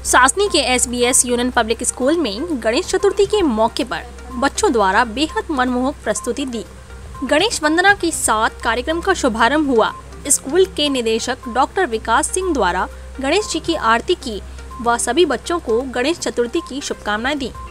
सासनी के SBS union public school में गणेश चतुर्थी के मौके पर बच्चों द्वारा बेहद मनमोहक प्रस्तुति दी। गणेश वंदना के साथ कार्यक्रम का शुभारंभ हुआ। स्कूल के निदेशक डॉक्टर विकास सिंह द्वारा गणेश जी की आरती की व सभी बच्चों को गणेश चतुर्थी की शुभकामनाएं दी।